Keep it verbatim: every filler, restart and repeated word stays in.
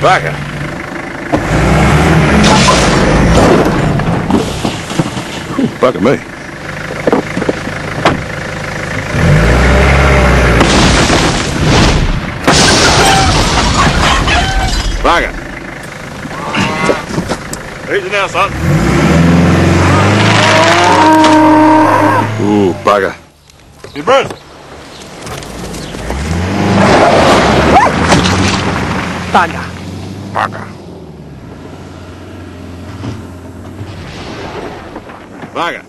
Vaga. Bugger me. Vaga. Easy now, son. Ooh, bugger. You burn. Bugger. Bugger. Bugger.